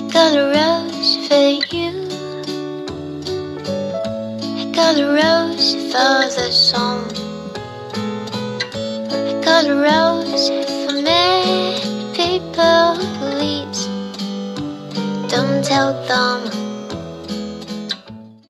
got a rose for you. I got a rose for the sun. I got a rose for many people, please. Don't tell them